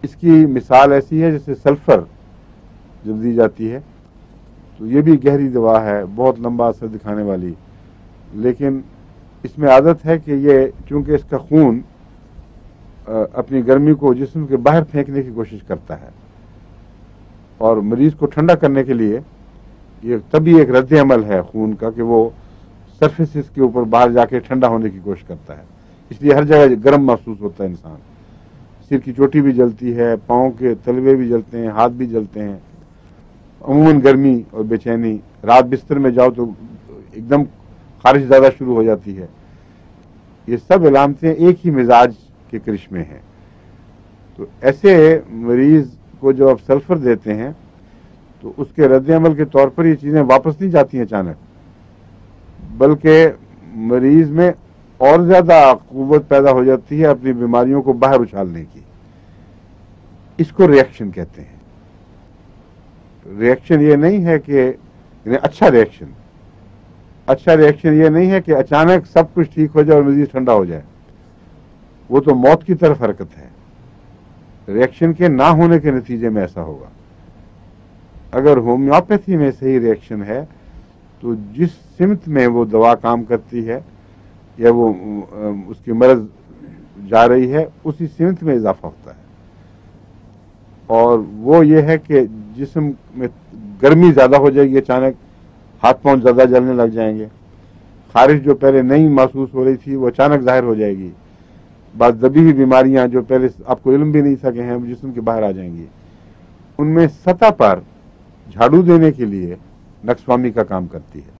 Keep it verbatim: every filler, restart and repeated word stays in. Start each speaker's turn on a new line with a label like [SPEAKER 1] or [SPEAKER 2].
[SPEAKER 1] اس کی مثال ایسی ہے جیسے سلفر جب دی جاتی ہے تو یہ بھی گہری دوا ہے، بہت لمبا اثر دکھانے والی، لیکن اس میں عادت ہے کہ یہ چونکہ اس کا خون اپنی گرمی کو جسم کے باہر پھینکنے کی کوشش کرتا ہے، اور مریض کو ٹھنڈا کرنے کے لیے یہ تبھی ایک رد عمل ہے خون کا کہ وہ سرفیسز کے اوپر باہر جا کے ٹھنڈا ہونے کی کوشش کرتا ہے، اس لیے ہر جگہ گرم محسوس ہوتا ہے انسان، سر کی چوٹی بھی جلتی ہے، پاؤں کے تلوے بھی جلتے ہیں، ہاتھ بھی جلتے ہیں، عموماً گرمی اور بے چینی، رات بستر میں جاؤ تو ایک دم خارش زیادہ شروع ہو جاتی ہے۔ یہ سب علامتیں ایک ہی مزاج کے کرشمے ہیں۔ تو ایسے مریض کو جو آپ سلفر دیتے ہیں تو اس کے رد عمل کے طور پر یہ چیزیں واپس نہیں جاتی ہیں اچانک، بلکہ مریض میں اور زیادہ قوت پیدا ہو جاتی ہے اپنی بیماریوں کو باہر اچھالنے کی۔ اس کو ریئیکشن کہتے ہیں۔ ریئیکشن یہ نہیں ہے کہ یعنی اچھا ریئیکشن اچھا ریئیکشن یہ نہیں ہے کہ اچانک سب کچھ ٹھیک ہو جائے اور مزید ٹھنڈا ہو جائے، وہ تو موت کی طرف حرکت ہے۔ ریئیکشن کے نہ ہونے کے نتیجے میں ایسا ہوگا۔ اگر ہومیوپیتھی میں صحیح ریئیکشن ہے تو جس سمت میں وہ دوا کام کرتی ہے یا وہ اس کی مرض جا رہی ہے اسی سمت میں اضافہ ہوتا ہے، اور وہ یہ ہے کہ جسم میں گرمی زیادہ ہو جائے گی، اچانک ہاتھ پاؤں زیادہ جلنے لگ جائیں گے، خارش جو پہلے نہیں محسوس ہو رہی تھی وہ اچانک ظاہر ہو جائے گی، بعض دبی ہوئی بیماریاں جو پہلے آپ کو علم بھی نہیں تھا کہ ہیں جسم کے باہر آ جائیں گی۔ ان میں سطح پر جھاڑو دینے کے لیے نقص فہمی کا کام کرتی ہے۔